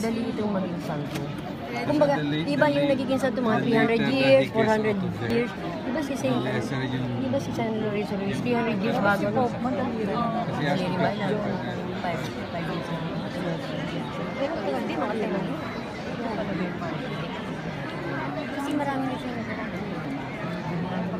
madali itong maging santo. Kumbaga, iba yung nagiging santo mga 300 years, 400 years. Diba si Saint, diba si San Lorenzo Ruiz, 300 years bago no? Madali rin. Madali rin ba na? 5 years na. Pero hindi makatagal yun. Kasi marami na siya nagkakaroon.